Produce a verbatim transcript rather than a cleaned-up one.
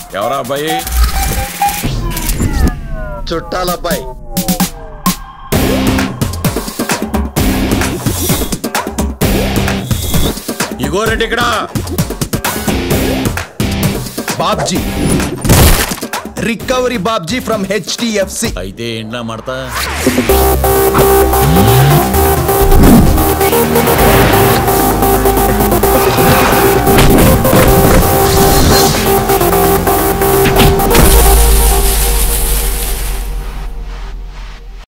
ఎవరా అబ్బాయి? చుట్టాలబ్బాయి. ఇగో రెడ్డి ఇక్కడ. Babji, recovery Babji from H D F C. అయితే ఏంటా మడతా?